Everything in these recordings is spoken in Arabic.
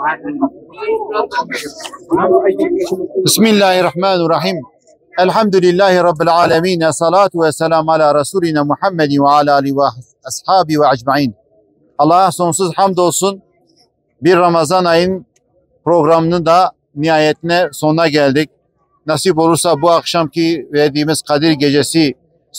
بسم الله الرحمن الرحيم. Elhamdülillahi Rabbil alemin. Salatu ve selam ala Resulina Muhammedin ve ala alihi ve ashabi ve ecmain. Allah'a sonsuz hamdolsun. Bir Ramazan ayın programının da nihayetine sonuna geldik. Nasip olursa bu akşamki verdiğimiz Kadir Gecesi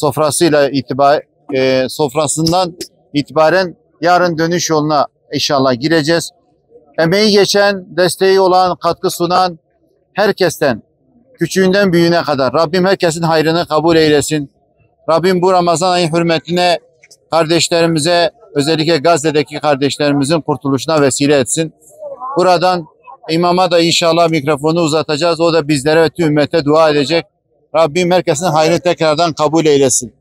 sofrasından itibaren yarın dönüş yoluna inşallah gireceğiz. Emeği geçen, desteği olan, katkı sunan herkesten, küçüğünden büyüğüne kadar Rabbim herkesin hayrını kabul eylesin. Rabbim bu Ramazan ayı hürmetine kardeşlerimize, özellikle Gazze'deki kardeşlerimizin kurtuluşuna vesile etsin. Buradan imama da inşallah mikrofonu uzatacağız. O da bizlere ve tüm ümmete dua edecek. Rabbim herkesin hayrını tekrardan kabul eylesin.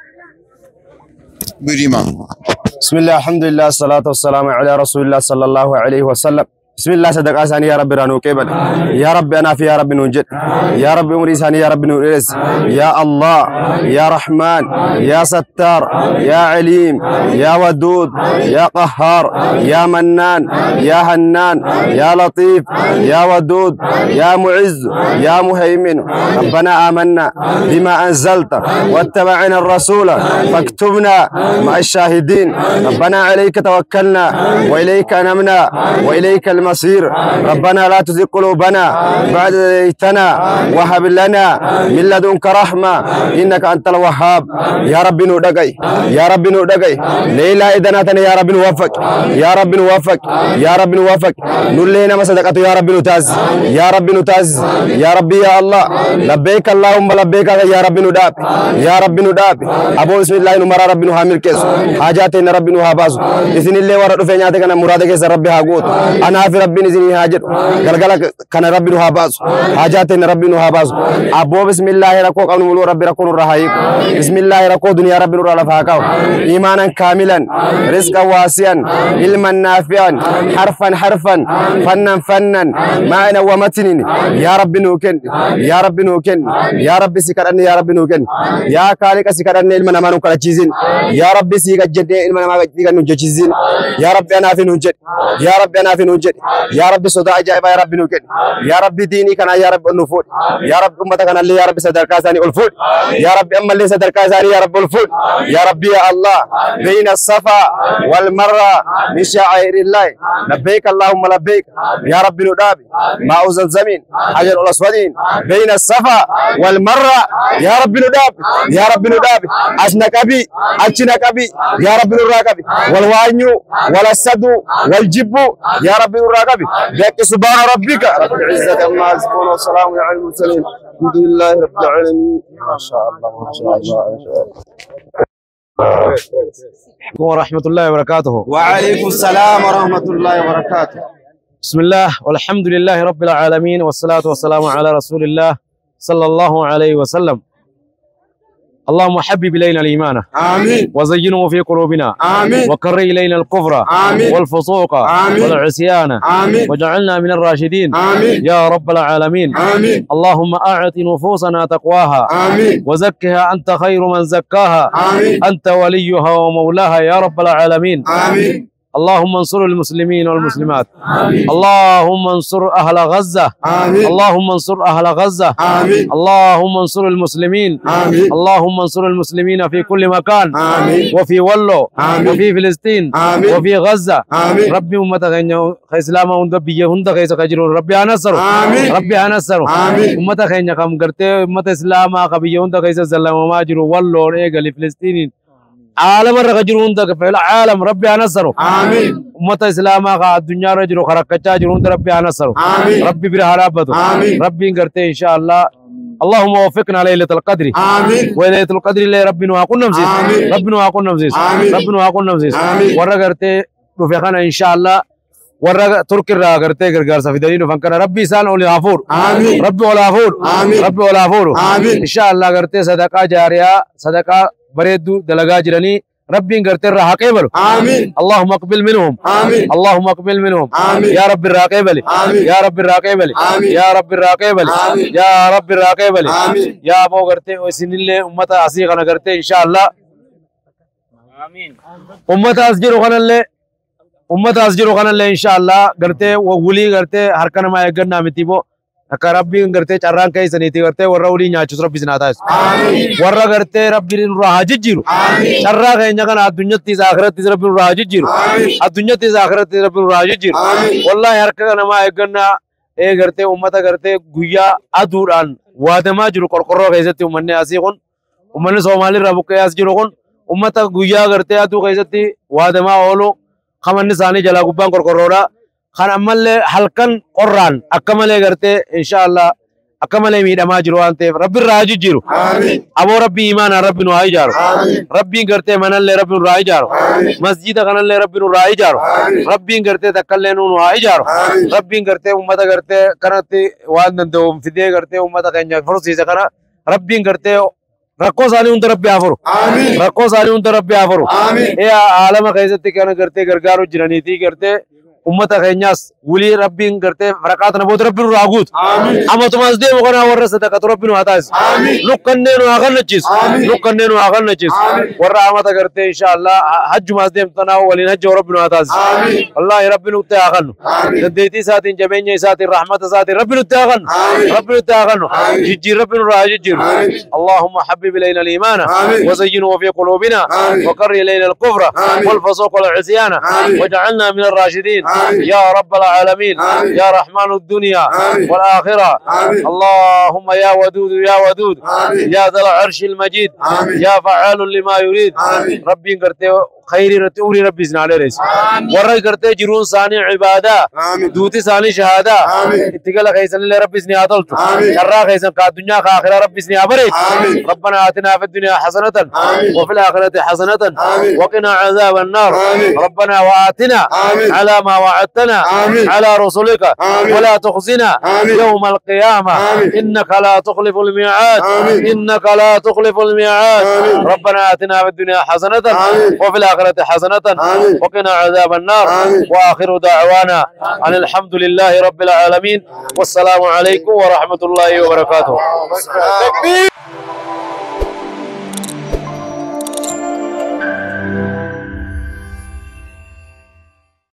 Buyur imam. Bismillah, alhamdulillah, salatu wassalamu ala Resulillah sallallahu aleyhi ve sellem. Bismillah, sadaqah sani ya Rabbi ranu qebal. Ya Rabbi ana fi ya Rabbi nunjid. Ya Rabbi umri sani ya Rabbi nuris. Ya Allah, ya Rahman, ya Sattar, ya Alim, ya Wadud, ya Qahhar, ya Mannan, ya Hannan, ya Latif, ya Wadud, ya Muizz, ya Muhaymin. Rabbana amanna bima anzalta wattaba'na ar-rasula faktubna ma'ash shahidin. Rabbana alayka tawakkalna wa ilayka anabna wa ilayka المصير. ربنا لا تزغ قلوبنا بعد إذ هديتنا وهب لنا من لدنك رحمة إنك أنت الوهاب. يا رب نودقي، يا رب نودقي، ليلى إذناتنا يا رب نوفق، يا رب نوفق، يا رب نوفق، نلينا مصدقته يا رب نتاز، يا رب نتاز، يا ربي يا الله لبيك اللهم لبيك يا رب نداب، يا رب نداب. أبو بسم الله نمر رب نهامل كيس حاجاتنا رب نهاباز إذن الله ورد فيناتك أنا مرادك يا رب هاقوت أنا في ربي نزني هاجر قلقلا كان ربي نهاباز حاجاتنا ربي نهاباز. أبو بسم الله ركو قبل ملو ربي ركون الرهايق بسم الله ركو دنيا ربي نور لفاكاو إيمانا كاملا رزقا واسعا علما نافعا حرفا حرفا فنا فنا معنى ومتن. يا ربي نوكن، يا ربي نوكن، يا ربي سكرني، يا ربي نوكن، يا خالق سكرني علما ما نكره تشيزين. يا ربي سيكجد علما ما نكره. يا ربي أنا في نوجد، يا ربي أنا في نوجد، يا ربي صدق جايب، يا ربي نوكن، يا ربي ديني كنا، يا ربي النفود، يا ربي أمتك كنا اللي، يا ربي صدر كاساني الفود، يا ربي أما اللي صدر كاساني يا ربي الفود. يا ربي يا الله بين الصفا والمروة من شعائر الله لبيك اللهم لبيك. يا ربي ندابي ماء زمزمين حجر الأسودين بين الصفا والمروة. يا ربي ندابي، يا ربي ندابي أشنكبي أشنكبي يا ربي نراكبي والوانيو والسدو والجبو يا ربي نراكبي. لك سبحان ربك رب العزة عما يصفون والسلام على المرسلين الحمد لله رب العالمين. ما شاء الله ما شاء الله ما شاء الله. ورحمة الله وبركاته. وعليكم السلام ورحمة الله وبركاته. بسم الله والحمد لله رب العالمين والصلاة والسلام على رسول الله صلى الله عليه وسلم. اللهم حبب إلينا الإيمان آمين وزينه في قلوبنا آمين وكره إلينا الكفر آمين والفسوق آمين والعصيان آمين واجعلنا من الراشدين آمين يا رب العالمين. آمين اللهم أعط نفوسنا تقواها آمين وزكها أنت خير من زكاها آمين أنت وليها ومولاها يا رب العالمين. آمين اللهم انصر المسلمين والمسلمات. آمين اللهم انصر أهل غزة. آمين اللهم انصر أهل غزة. آمين اللهم انصر المسلمين. آمين اللهم انصر المسلمين في كل مكان آمين وفي ولو آمين وفي فلسطين آمين وفي غزة. آمين ربي أمتك إسلام ونبي هند كيس كجرون ربي أنصر آمين ربي أنصر آمين أمتك إن كم قرتي أمة إسلام كبي هند كيس زلم وما جرو ولو رجال فلسطين عالم الرجلون ده في العالم ربي أنصره. آمين أمة الإسلام الدنيا رجلو خرق كتاجرون ربي أنصره. آمين ربي برهرابته. آمين ربي قرتي إن شاء الله. اللهم وفقنا ليلة القدر. آمين وليلة القدر اللي ربنا وقلنا مزيد. آمين ربنا وقلنا مزيد. آمين ربنا وقلنا مزيد. آمين ورا قرتي رفيقنا إن شاء الله. ورا تركي را قرتي قرقار سفيدين وفنكنا ربي سان أولي غفور. آمين ربي ولا غفور. آمين ربي ولا غفور. آمين إن شاء الله قرتي صدقة جارية صدقة بريدو دلقا جراني ربي قرتي الرحاقيبل. آمين اللهم اقبل منهم. آمين اللهم اقبل منهم. آمين يا رب الراقيبل. آمين يا رب الراقيبل. آمين يا رب الراقيبل. آمين يا رب الراقيبل. آمين يا ابو قرتي وسن الله امه عسيقنا قرتي ان شاء الله. امين امه اسجر خلل ummata as jiru kanallee inshallah gartee wulii gartee harka namaa eeggannaa miti moo akka rabbiin gartee carraan keessaniiti gartee warra wulii nyaachus rabbi isin haa taasisu warra gartee rabbiin nurraa haa jijjiiru carraa keenya kana addunyaattis akhirattis rabbiin nurraa haa jijjiiru addunyaattis akhirattis rabbiin nurraa haa jijjiiru wallahi harka namaa eeggannaa gartee ummata gartee guyyaa aduudhaan waadamaa jiru qorqorroo keessatti ummanni asii kun ummanni Soomaalirraa buqqee as jiru kun ummata guyyaa gartee aduu keessatti waadamaa oolu kamanni isaanii jalaa gubbaan qorqorroodha kan ammallee halkan qorraan akka malee gartee inshallah akka malee miidhamaa jiru waan ta'eef rabbi irraa jijjiiru aboo rabbi imaanaan rabbi nu haa ijaaru rabbiin gartee manallee rabbi nu haa ijaaru masjida kanallee rabbi nu haa ijaaru rabbiin gartee takkallee nu haa ijaaru rabbiin gartee ummata gartee kanatti waan danda'u fidee gartee ummata keenya fursiise kana rabbiin gartee rakkoo isaanii hunda rabbi haa furu rakkoo isaanii hunda rabbi haa furu aalama keessatti kana gartee gargaaru jiraniitii gartee ummata keenyaas wulii rabbiin gartee faraqaata namoota rabbi nurraa guutu amatumaas deemu kana warra sadaqatu rabbi nu haa taasisu lukkannee nu haa kannachiisu lukkannee nu haa kannachiisu warra amata gartee inshallah hajjumaas deemtu tanaa waliin hajja rabbi nu haa taasisu wallahi rabbi nutti haa kannu dandeettii isaatiin jabeenya isaatiin rahmata isaatiin rabbi nutti haa kannu rabbi nutti haa kannu jijjiir rabbi nurraa haa jijjiiru allahumma habbib ilayna al-iimana wa zayyinhu fi qulubina wa karri ilayna al-kufra wal fusuq wal isyana waj'alna min ar-rashidin يا رب العالمين يا رحمن الدنيا والآخرة اللهم يا ودود يا ودود يا ذا العرش المجيد يا فعال لما يريد ربي قرتي خير رتوري ربي زنا عليه رئيس ورا قرتي جرون ثاني عبادة دوتي ثاني شهادة اتقال خيسن الله ربي زنا عدلت شرا خيسن كالدنيا كآخرة ربي زنا بريد ربنا آتنا في الدنيا حسنة وفي الآخرة حسنة وقنا عذاب النار ربنا وآتنا على ما وعدتنا على رسلك ولا تخزنا يوم القيامة إنك لا تخلف الميعاد إنك لا تخلف الميعاد ربنا آتنا في الدنيا حسنة وفي الآخرة حسنة وقنا عذاب النار وآخر دعوانا أن الحمد لله رب العالمين والسلام عليكم ورحمة الله وبركاته